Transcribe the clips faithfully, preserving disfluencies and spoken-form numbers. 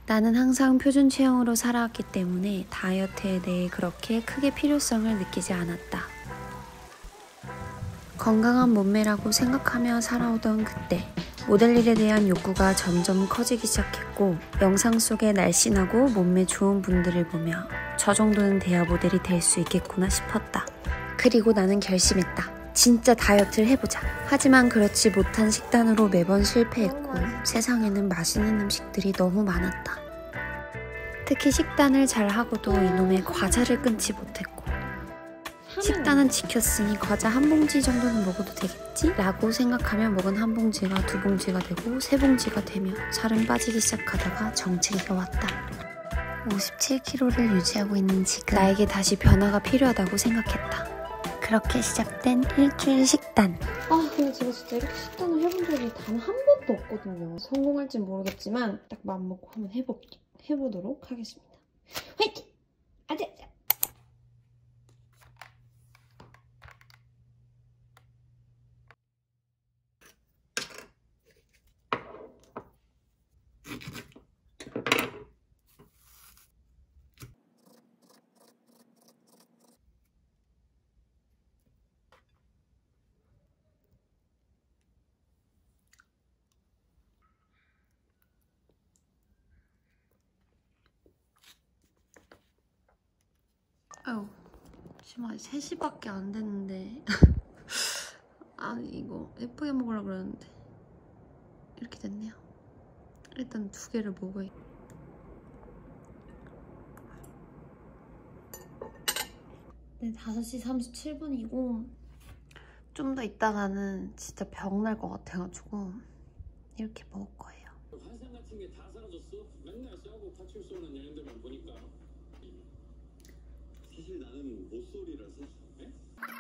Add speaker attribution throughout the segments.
Speaker 1: 나는 항상 표준 체형으로 살아왔기 때문에 다이어트에 대해 그렇게 크게 필요성을 느끼지 않았다. 건강한 몸매라고 생각하며 살아오던 그때 모델 일에 대한 욕구가 점점 커지기 시작했고 영상 속에 날씬하고 몸매 좋은 분들을 보며 저 정도는 돼야 모델이 될 수 있겠구나 싶었다. 그리고 나는 결심했다. 진짜 다이어트를 해보자. 하지만 그렇지 못한 식단으로 매번 실패했고 세상에는 맛있는 음식들이 너무 많았다. 특히 식단을 잘하고도 이놈의 과자를 끊지 못했고 식단은 지켰으니 과자 한 봉지 정도는 먹어도 되겠지? 라고 생각하며 먹은 한 봉지가 두 봉지가 되고 세 봉지가 되며 살은 빠지기 시작하다가 정체기가 왔다. 오십칠 킬로그램를 유지하고 있는 지금 나에게 다시 변화가 필요하다고 생각했다. 그렇게 시작된 일주일 식단.
Speaker 2: 아 근데 제가 진짜 이렇게 식단을 해본 적이 단 한 번도 없거든요. 성공할진 모르겠지만 딱 마음먹고 한번 해보, 해보도록 하겠습니다. 화이팅! 아자!
Speaker 1: 아유, 지금 아직 세 시밖에 안 됐는데 아니 이거 예쁘게 먹으려고 그랬는데 이렇게 됐네요. 일단 두 개를 먹어야 네, 다섯 시 삼십칠 분이고 좀 더 있다가는 진짜 병 날 것 같아가지고 이렇게 먹을 거예요.
Speaker 3: 환상 같은 게 다 사라졌어? 맨날 싸우고 파출소 오는 여행들만 보니까 사실 나는 모쏠이라서 네?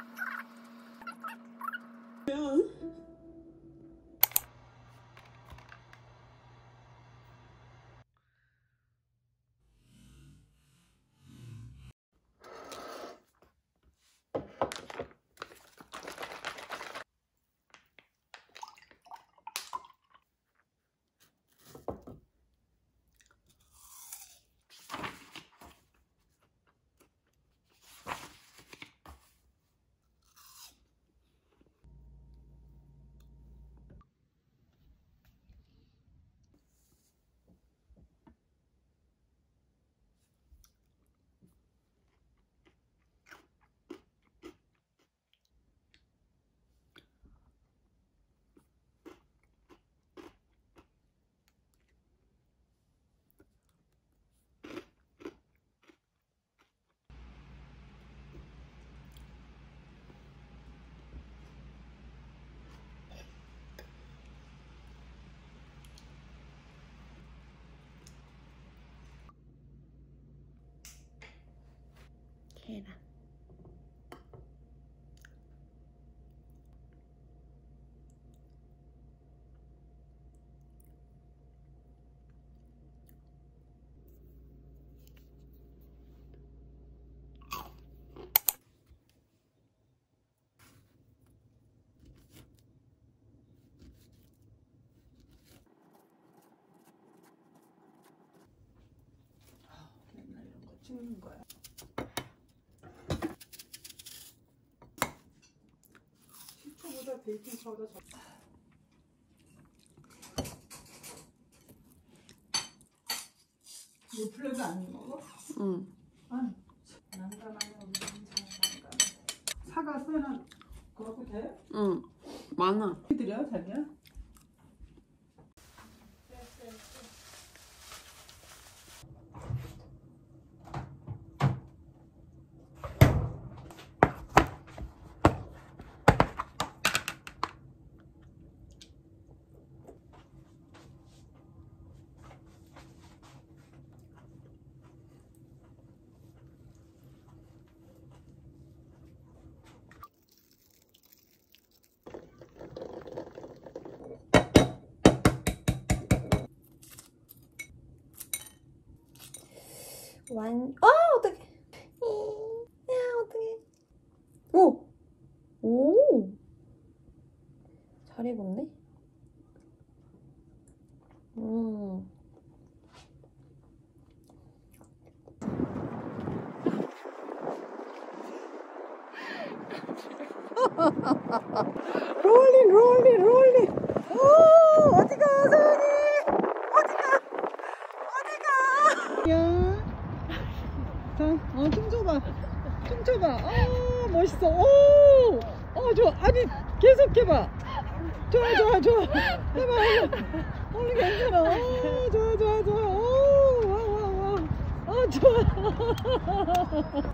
Speaker 1: 계란.
Speaker 2: 맨날 이런 거 찍는 거야. 식초보다 베이킹 파우더 더. 이 플레도 안 먹어?
Speaker 1: 응.
Speaker 2: 아니 난감하네. 우리 참 난감해. 사과 소연아 그거 돼?
Speaker 1: 응. 많아.
Speaker 2: 드려 자기야?
Speaker 1: 완, 아, 어떡해. 야, 어떡해. 오! 오! 잘 익었네? 음.
Speaker 4: 롤링 롤링 롤링. 오 어디가 서연이 어디가 어디가. 야, 자, 어 춤춰봐 춤춰봐. 어 멋있어. 오, 어 좋아. 아니 계속 해봐. 좋아 좋아 좋아. 해봐 해봐. 어 괜찮아. 어 좋아 좋아 좋아. 오와와와. 어 좋아.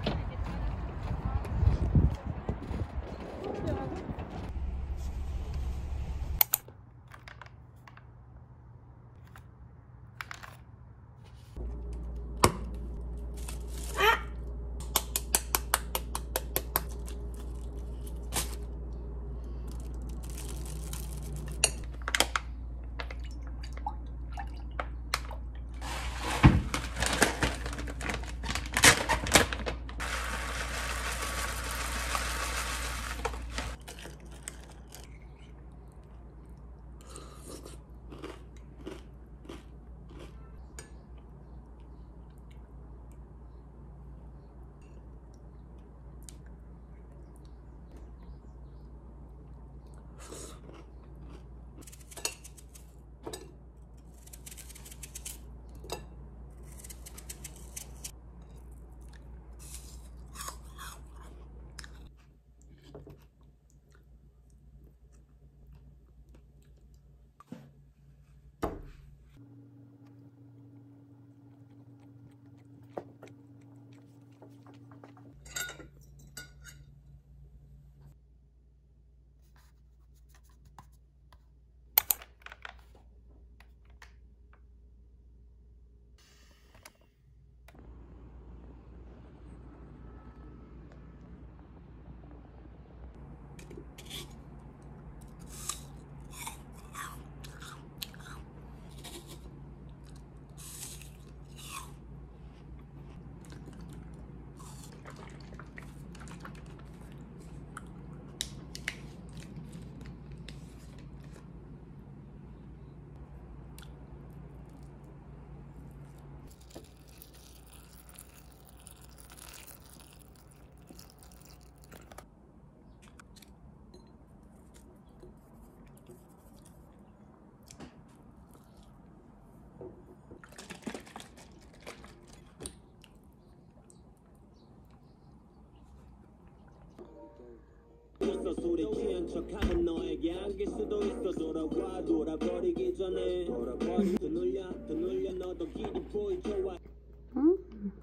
Speaker 5: 소리 취한 척하면 너에게 안길 수도 있어. 돌아와 돌아버리기 전에 돌아버리 더 놀려 더 놀려 너도 길이 보이 좋아.
Speaker 2: 음,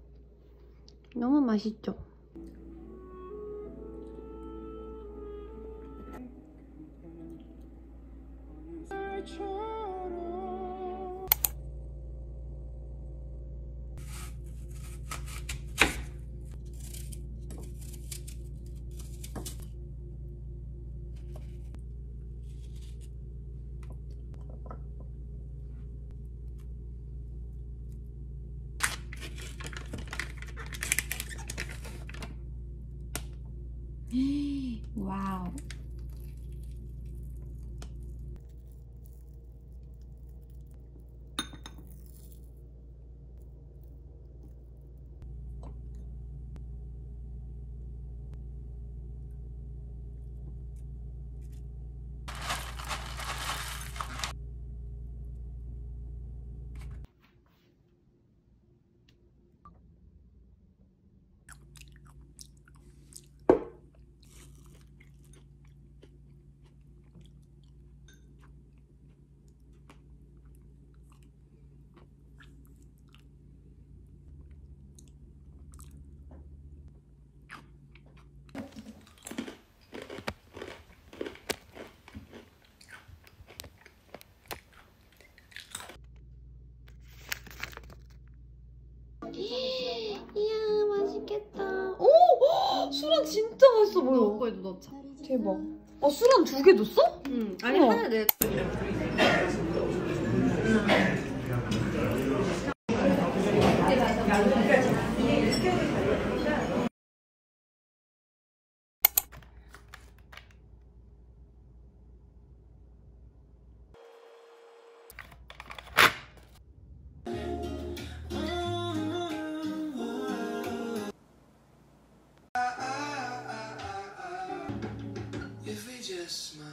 Speaker 2: 너무 맛있죠? 와우. 이야 맛있겠다. 오! 수란 진짜 맛있어 보여.
Speaker 6: 거에도 넣자.
Speaker 2: 대박. 아 수란 두 개 넣었어?
Speaker 6: 응. 아니
Speaker 2: 우와.
Speaker 6: 하나 내. smile.